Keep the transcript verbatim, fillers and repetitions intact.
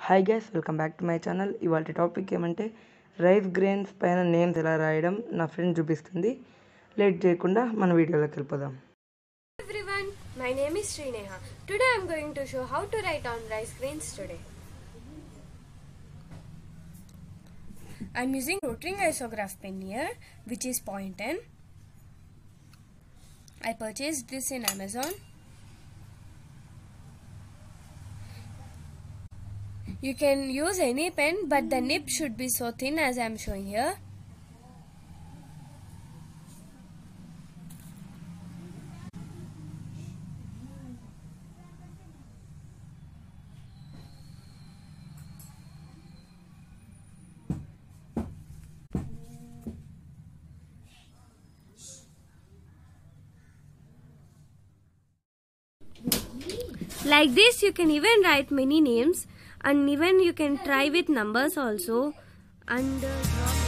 Hi guys, welcome back to my channel. ఇవాళ topic ఏమంటే rice grains పైన names ఎలా రాయడం నా ఫ్రెండ్ చూపిస్తుంది. లేట్ చేయకుండా మన వీడియోలోకి వెళ్ళిపోదాం. Hello everyone, my name is Srineha. Today I am going to show how to write on rice grains today. I am using rotring isograph pen here, which is point ten. I purchased this in Amazon. You can use any pen, but the nib should be so thin as I am showing here. Like this, you can even write many names, and even you can try with numbers also, and uh,